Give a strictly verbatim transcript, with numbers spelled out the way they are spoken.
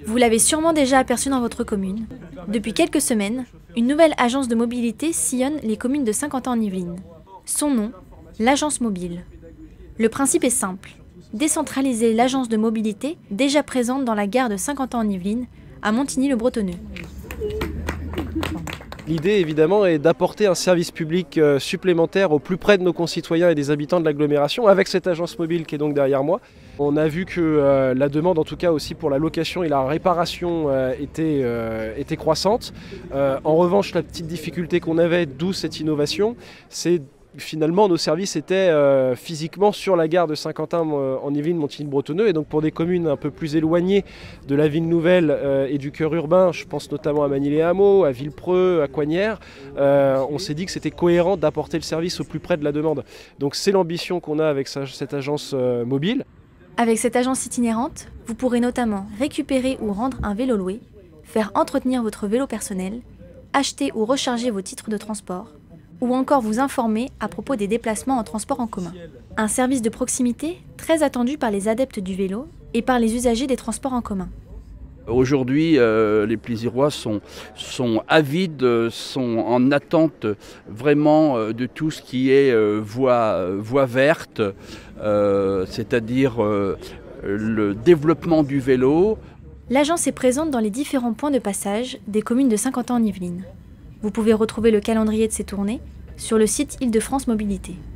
Vous l'avez sûrement déjà aperçu dans votre commune. Depuis quelques semaines, une nouvelle agence de mobilité sillonne les communes de Saint-Quentin-en-Yvelines. Son nom, l'Agence Mobile. Le principe est simple, décentraliser l'agence de mobilité déjà présente dans la gare de Saint-Quentin-en-Yvelines à Montigny-le-Bretonneux. L'idée, évidemment, est d'apporter un service public supplémentaire au plus près de nos concitoyens et des habitants de l'agglomération avec cette agence mobile qui est donc derrière moi. On a vu que euh, la demande, en tout cas aussi pour la location et la réparation, euh, était, euh, était croissante. Euh, en revanche, la petite difficulté qu'on avait, d'où cette innovation, c'est finalement nos services étaient euh, physiquement sur la gare de Saint-Quentin euh, en Yvelines, Montigny-le-Bretonneux, et donc pour des communes un peu plus éloignées de la ville nouvelle euh, et du cœur urbain, je pense notamment à Magny-les-Hameaux, à Villepreux, à Coignères, euh, on s'est dit que c'était cohérent d'apporter le service au plus près de la demande. Donc c'est l'ambition qu'on a avec sa, cette agence euh, mobile. Avec cette agence itinérante, vous pourrez notamment récupérer ou rendre un vélo loué, faire entretenir votre vélo personnel, acheter ou recharger vos titres de transport, ou encore vous informer à propos des déplacements en transport en commun. Un service de proximité très attendu par les adeptes du vélo et par les usagers des transports en commun. Aujourd'hui, euh, les Plaisirois sont, sont avides, sont en attente vraiment euh, de tout ce qui est euh, voie, voie verte, euh, c'est-à-dire euh, le développement du vélo. L'agence est présente dans les différents points de passage des communes de Saint-Quentin-en-Yvelines. Vous pouvez retrouver le calendrier de ces tournées sur le site Île-de-France Mobilité.